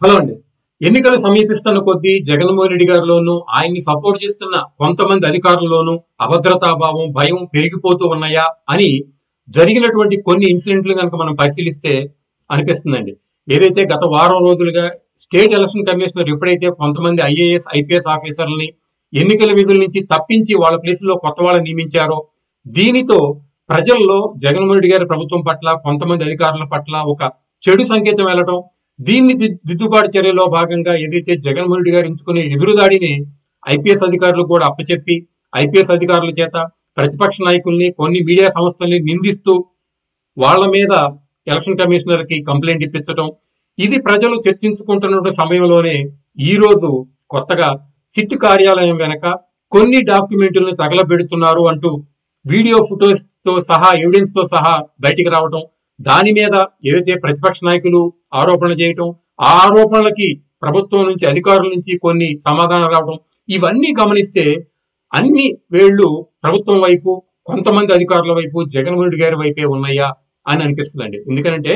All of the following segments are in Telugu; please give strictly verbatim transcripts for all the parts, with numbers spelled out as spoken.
హలో అండి. ఎన్నికలు సమీపిస్తున్న కొద్దీ జగన్మోహన్ రెడ్డి గారిలోనూ ఆయన్ని సపోర్ట్ చేస్తున్న కొంతమంది అధికారుల్లోనూ అభద్రతాభావం, భయం పెరిగిపోతూ ఉన్నాయా అని జరిగినటువంటి కొన్ని ఇన్సిడెంట్లు కనుక మనం పరిశీలిస్తే అనిపిస్తుందండి. ఏదైతే గత వారం రోజులుగా స్టేట్ ఎలక్షన్ కమిషనర్ ఎప్పుడైతే కొంతమంది ఐఏఎస్, ఐపీఎస్ ఆఫీసర్లని ఎన్నికల విధుల నుంచి తప్పించి వాళ్ళ ప్లేస్ లో కొత్త వాళ్ళని నియమించారో, దీనితో ప్రజల్లో జగన్మోహన్ రెడ్డి గారి ప్రభుత్వం పట్ల, కొంతమంది అధికారుల పట్ల ఒక చెడు సంకేతం వెళ్ళటం, దీన్ని దిద్దుబాటు చర్యలో భాగంగా ఏదైతే జగన్మోహన్ రెడ్డి గారు ఎంచుకునే ఎదురుదాడిని ఐపీఎస్ అధికారులు కూడా అప్పచెప్పి ఐపీఎస్ అధికారుల చేత ప్రతిపక్ష నాయకుల్ని, కొన్ని మీడియా సంస్థల్ని నిందిస్తూ వాళ్ళ మీద ఎలక్షన్ కమిషనర్ కి కంప్లైంట్ ఇప్పించడం, ఇది ప్రజలు చర్చించుకుంటున్న సమయంలోనే ఈ రోజు కొత్తగా సిట్ కార్యాలయం వెనక కొన్ని డాక్యుమెంట్లను తగలబెడుతున్నారు అంటూ వీడియో ఫుటోస్ తో సహా, ఎవిడెన్స్ తో సహా బయటికి రావడం, దాని మీద ఏదైతే ప్రతిపక్ష నాయకులు ఆరోపణలు చేయటం, ఆ ఆరోపణలకి ప్రభుత్వం నుంచి, అధికారుల నుంచి కొన్ని సమాధానం రావడం, ఇవన్నీ గమనిస్తే అన్ని వేళ్లు ప్రభుత్వం వైపు, కొంతమంది అధికారుల వైపు, జగన్మోహన్ రెడ్డి గారి వైపే ఉన్నాయా అని అనిపిస్తుందండి. ఎందుకంటే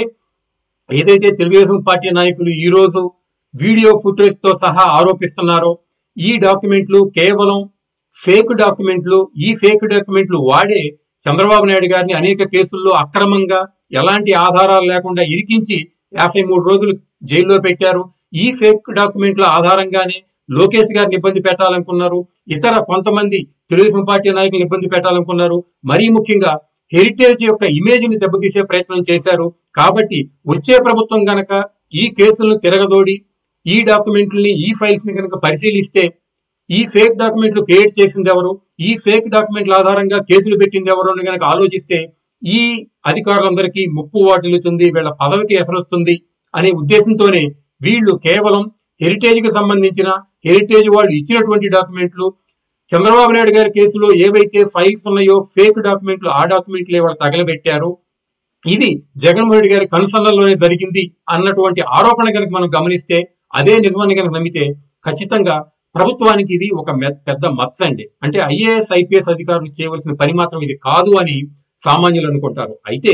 ఏదైతే తెలుగుదేశం పార్టీ నాయకులు ఈ రోజు వీడియో ఫుటేజ్ తో సహా ఆరోపిస్తున్నారో, ఈ డాక్యుమెంట్లు కేవలం ఫేక్ డాక్యుమెంట్లు, ఈ ఫేక్ డాక్యుమెంట్లు వాడే చంద్రబాబు నాయుడు గారిని అనేక కేసుల్లో అక్రమంగా ఎలాంటి ఆధారాలు లేకుండా ఇరికించి యాభై మూడు రోజులు జైల్లో పెట్టారు. ఈ ఫేక్ డాక్యుమెంట్ల ఆధారంగానే లోకేష్ గారిని ఇబ్బంది పెట్టాలనుకున్నారు, ఇతర కొంతమంది తెలుగుదేశం పార్టీ నాయకులను ఇబ్బంది పెట్టాలనుకున్నారు, మరీ ముఖ్యంగా హెరిటేజ్ యొక్క ఇమేజ్ ని దెబ్బతీసే ప్రయత్నం చేశారు. కాబట్టి వచ్చే ప్రభుత్వం గనక ఈ కేసులను తిరగదోడి ఈ డాక్యుమెంట్లని, ఈ ఫైల్స్ ని కనుక పరిశీలిస్తే, ఈ ఫేక్ డాక్యుమెంట్లు క్రియేట్ చేసింది ఎవరు, ఈ ఫేక్ డాక్యుమెంట్ల ఆధారంగా కేసులు పెట్టింది ఎవరు అని కనుక ఆలోచిస్తే ఈ అధికారులందరికీ ముప్పు వాటిల్లుతుంది, వీళ్ళ పదవికి ఎసరొస్తుంది అనే ఉద్దేశంతోనే వీళ్ళు కేవలం హెరిటేజ్ కి సంబంధించిన, హెరిటేజ్ వాళ్ళు ఇచ్చినటువంటి డాక్యుమెంట్లు, చంద్రబాబు నాయుడు గారి కేసులో ఏవైతే ఫైల్స్ ఉన్నాయో ఫేక్ డాక్యుమెంట్లు, ఆ డాక్యుమెంట్లు వాళ్ళు తగలబెట్టారు. ఇది జగన్మోహన్ రెడ్డి గారి కనుసన్నల్లోనే జరిగింది అన్నటువంటి ఆరోపణ కనుక మనం గమనిస్తే, అదే నిజమని కనుక నమ్మితే ఖచ్చితంగా ప్రభుత్వానికి ఇది ఒక పెద్ద మచ్చ అండి. అంటే ఐఏఎస్, ఐపీఎస్ అధికారులు చేయవలసిన పని మాత్రం ఇది కాదు అని సామాన్యులు అనుకుంటారు. అయితే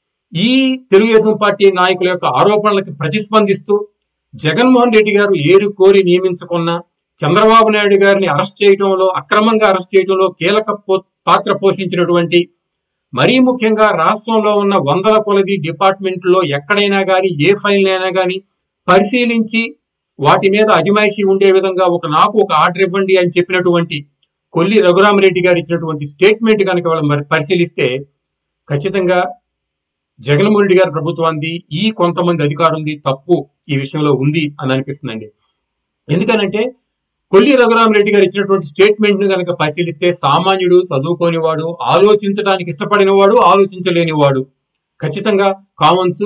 ఈ తెలుగుదేశం పార్టీ నాయకుల యొక్క ఆరోపణలకు ప్రతిస్పందిస్తూ జగన్మోహన్ రెడ్డి గారు ఏరు కోరి నియమించుకున్న చంద్రబాబు నాయుడు గారిని అరెస్ట్ చేయడంలో, అక్రమంగా అరెస్ట్ చేయడంలో కీలక పాత్ర పోషించినటువంటి, మరీ ముఖ్యంగా రాష్ట్రంలో ఉన్న వందల కొలది డిపార్ట్మెంట్లో ఎక్కడైనా కానీ, ఏ ఫైల్ అయినా కానీ పరిశీలించి వాటి మీద అజమాయిషీ ఉండే విధంగా ఒక నాకు ఒక ఆర్డర్ ఇవ్వండి అని చెప్పినటువంటి కొల్లి రఘురామరెడ్డి గారు ఇచ్చినటువంటి స్టేట్మెంట్ కనుక వాళ్ళు మరి పరిశీలిస్తే ఖచ్చితంగా జగన్మోహన్ రెడ్డి గారి ప్రభుత్వాన్ని, ఈ కొంతమంది అధికారులది తప్పు ఈ విషయంలో ఉంది అని అనిపిస్తుందండి. ఎందుకనంటే కొల్లి రఘురామరెడ్డి గారు ఇచ్చినటువంటి స్టేట్మెంట్ ను కనుక పరిశీలిస్తే సామాన్యుడు, చదువుకోనివాడు, ఆలోచించడానికి ఇష్టపడిన వాడు, ఆలోచించలేని వాడు ఖచ్చితంగా కామన్స్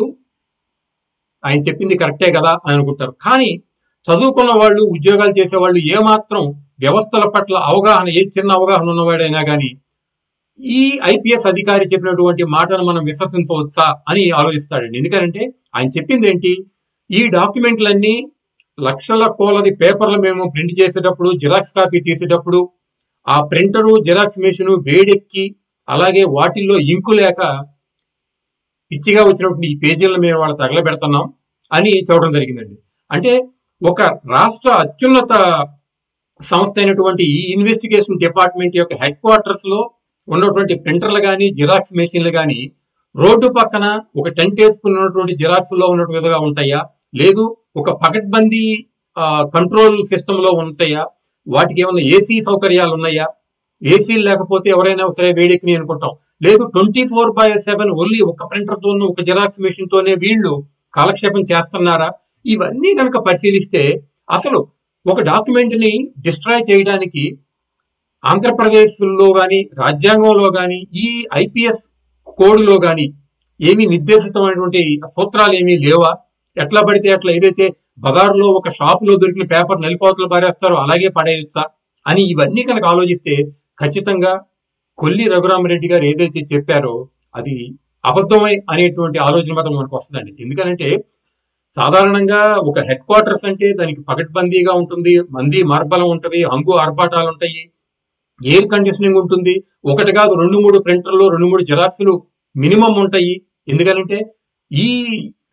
ఆయన చెప్పింది కరెక్టే కదా అని అనుకుంటారు. కానీ చదువుకున్న వాళ్ళు, ఉద్యోగాలు చేసేవాళ్ళు, ఏమాత్రం వ్యవస్థల పట్ల అవగాహన, ఏ చిన్న అవగాహన ఉన్నవాడైనా కానీ ఈ ఐపీఎస్ అధికారి చెప్పినటువంటి మాటను మనం విశ్వసించవచ్చా అని ఆలోచిస్తాడండి. ఎందుకంటే ఆయన చెప్పింది ఏంటి, ఈ డాక్యుమెంట్లన్నీ లక్షల కోలది పేపర్లు మేము ప్రింట్ చేసేటప్పుడు, జిరాక్స్ కాపీ తీసేటప్పుడు ఆ ప్రింటరు, జిరాక్స్ మెషిన్ వేడెక్కి, అలాగే వాటిల్లో ఇంకు లేక పిచ్చిగా వచ్చినప్పుడు ఈ పేజీలను మేము వాళ్ళు తగలబెడుతున్నాం అని చూడడం జరిగిందండి. అంటే ఒక రాష్ట్ర అత్యున్నత సంస్థ అయినటువంటి ఈ ఇన్వెస్టిగేషన్ డిపార్ట్మెంట్ యొక్క హెడ్ క్వార్టర్స్ లో ఉన్నటువంటి ప్రింటర్లు కానీ, జిరాక్స్ మెషిన్లు కానీ రోడ్డు పక్కన ఒక టెంట్ వేసుకున్నటువంటి జిరాక్స్ లో ఉన్నటువంటి విధంగా ఉంటాయా, లేదు ఒక పకడ్బందీ కంట్రోల్ సిస్టమ్ లో ఉంటాయా, వాటికి ఏమైనా ఏసీ సౌకర్యాలు ఉన్నాయా, ఏసీలు లేకపోతే ఎవరైనా సరే వేడెక్కినాయి అనుకుంటాం, లేదు twenty four by seven only ఒక ప్రింటర్ తోనూ, ఒక జిరాక్స్ మెషిన్ తోనే వీళ్ళు కాలక్షేపం చేస్తున్నారా, ఇవన్నీ కనుక పరిశీలిస్తే అసలు ఒక డాక్యుమెంట్ ని డిస్ట్రాయ్ చేయడానికి ఆంధ్రప్రదేశ్ లో గాని, రాజ్యాంగంలో గాని, ఈ ఐపీఎస్ కోడ్ లో గాని ఏమీ నిర్దేశితమైనటువంటి సూత్రాలు ఏమీ లేవా? ఎట్లా పడితే అట్లా ఏదైతే బజార్లో ఒక షాప్ లో దొరికిన పేపర్ నలిపోతలు పారేస్తారో అలాగే పడేయొచ్చా అని ఇవన్నీ కనుక ఆలోచిస్తే ఖచ్చితంగా కొల్లి రఘురామరెడ్డి గారు ఏదైతే చెప్పారో అది అబద్ధమై అనేటువంటి ఆలోచన మాత్రం మనకు వస్తుందండి. ఎందుకంటే సాధారణంగా ఒక హెడ్ క్వార్టర్స్ అంటే దానికి పకడ్బందీగా ఉంటుంది, మంది మార్బలం ఉంటుంది, హంగు ఆర్భాటాలు ఉంటాయి, ఎయిర్ కండిషనింగ్ ఉంటుంది, ఒకటి కాదు రెండు మూడు ప్రింటర్లు, రెండు మూడు జిరాక్స్లు మినిమం ఉంటాయి. ఎందుకంటే ఈ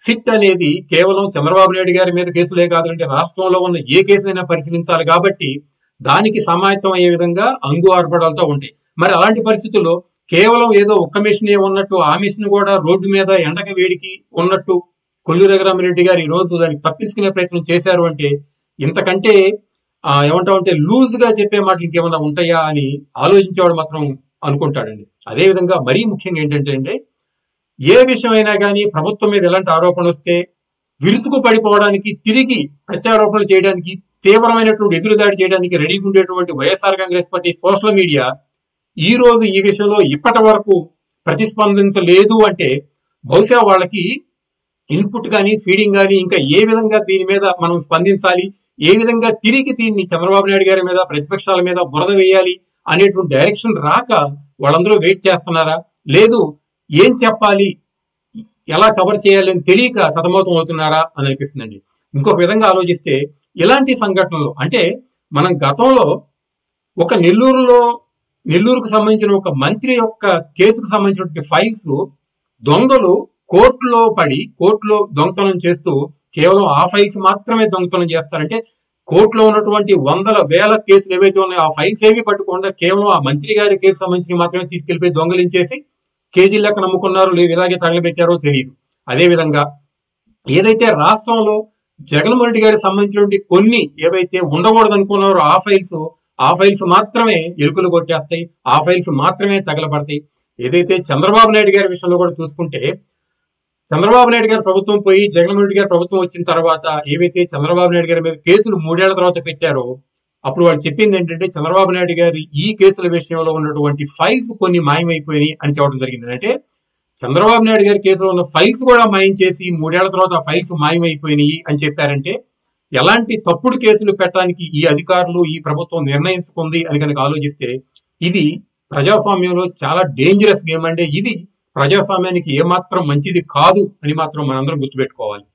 సిట్ అనేది కేవలం చంద్రబాబు నాయుడు గారి మీద కేసులే కాదంటే రాష్ట్రంలో ఉన్న ఏ కేసైనా పరిశీలించాలి కాబట్టి దానికి సమాయత్తం అయ్యే విధంగా అంగు ఆర్భడాలతో ఉంటాయి. మరి అలాంటి పరిస్థితుల్లో కేవలం ఏదో ఒక్క మిషన్ ఉన్నట్టు ఆ మిషన్ కూడా రోడ్డు మీద ఎండక వేడికి ఉన్నట్టు కొల్లు రఘురామిరెడ్డి గారు ఈ రోజు దానికి తప్పించుకునే ప్రయత్నం చేశారు అంటే ఇంతకంటే ఆ ఏమంటామంటే లూజ్ గా చెప్పే మాటలు ఇంకేమన్నా ఉంటాయా అని ఆలోచించేవాడు మాత్రం అనుకుంటాడండి. అదే విధంగా మరీ ముఖ్యంగా ఏంటంటే అంటే ఏ విషయమైనా కానీ ప్రభుత్వం మీద ఎలాంటి ఆరోపణలు వస్తే విరుసుకు పడిపోవడానికి తిరిగి ప్రత్యారోపణలు చేయడానికి తీవ్రమైనటువంటి ఎదురుదాడి చేయడానికి రెడీగా ఉండేటువంటి YSR Congress party social media ఈ రోజు ఈ విషయంలో ఇప్పటి వరకు ప్రతిస్పందించలేదు అంటే బహుశా వాళ్ళకి ఇన్పుట్ కానీ ఫీడింగ్ కానీ ఇంకా ఏ విధంగా దీని మీద మనం స్పందించాలి, ఏ విధంగా తిరిగి దీన్ని చంద్రబాబు నాయుడు గారి మీద ప్రతిపక్షాల మీద బురద వేయాలి అనేటువంటి డైరెక్షన్ రాక వాళ్ళందరూ వెయిట్ చేస్తున్నారా, లేదు ఏం చెప్పాలి ఎలా కవర్ చేయాలి అని తెలియక సతమతం అవుతున్నారా అని అనిపిస్తుందండి. ఇంకొక విధంగా ఆలోచిస్తే ఇలాంటి సంఘటనలు అంటే మనం గతంలో ఒక నెల్లూరులో నెల్లూరుకు సంబంధించిన ఒక మంత్రి యొక్క కేసుకు సంబంధించినటువంటి ఫైల్స్ దొంగలు కోర్టులో పడి కోర్టులో దొంగతనం చేస్తూ కేవలం ఆ ఫైల్స్ మాత్రమే దొంగతనం చేస్తారంటే కోర్టులో ఉన్నటువంటి వందల వేల కేసులు ఏవైతే ఉన్నాయో ఆ ఫైల్స్ ఏవి పట్టుకుండా కేవలం ఆ మంత్రి గారి కేసు సంబంధించి మాత్రమే తీసుకెళ్లిపోయి దొంగలించేసి కేజీల లెక్క నమ్ముకున్నారో లేదు ఇలాగే తగలబెట్టారో తెలియదు. అదే విధంగా ఏదైతే రాష్ట్రంలో జగన్మోహన్ రెడ్డి గారికి సంబంధించినటువంటి కొన్ని ఏవైతే ఉండకూడదు అనుకున్నారో ఆ ఫైల్స్ ఆ ఫైల్స్ మాత్రమే ఎలుకలు కొట్టేస్తాయి, ఆ ఫైల్స్ మాత్రమే తగలబడతాయి. ఏదైతే చంద్రబాబు నాయుడు గారి విషయంలో కూడా చూసుకుంటే చంద్రబాబు నాయుడు గారి ప్రభుత్వం పోయి జగన్మోహన్ రెడ్డి గారి ప్రభుత్వం వచ్చిన తర్వాత ఏవైతే చంద్రబాబు నాయుడు గారి మీద కేసులు మూడేళ్ల తర్వాత పెట్టారో అప్పుడు వాళ్ళు చెప్పింది ఏంటంటే చంద్రబాబు నాయుడు గారి ఈ కేసుల విషయంలో ఉన్నటువంటి ఫైల్స్ కొన్ని మాయమైపోయినాయి అని చెప్పడం జరిగింది. అంటే చంద్రబాబు నాయుడు గారి కేసులో ఉన్న ఫైల్స్ కూడా మాయం చేసి మూడేళ్ల తర్వాత ఆ ఫైల్స్ మాయమైపోయినాయి అని చెప్పారంటే ఎలాంటి తప్పుడు కేసులు పెట్టడానికి ఈ అధికారులు ఈ ప్రభుత్వం నిర్ణయించుకుంది అని కనుక ఆలోచిస్తే ఇది ప్రజాస్వామ్యంలో చాలా డేంజరస్ గేమ్. అంటే ఇది ప్రజాస్వామ్యానికి ఏమాత్రం మంచిది కాదు అని మాత్రం మనందరం గుర్తుపెట్టుకోవాలి.